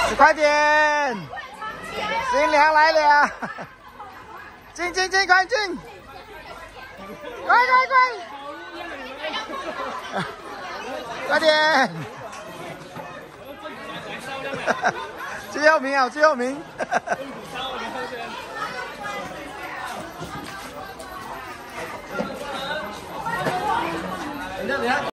快点，新娘来了，进，快进，快，快点，最后名。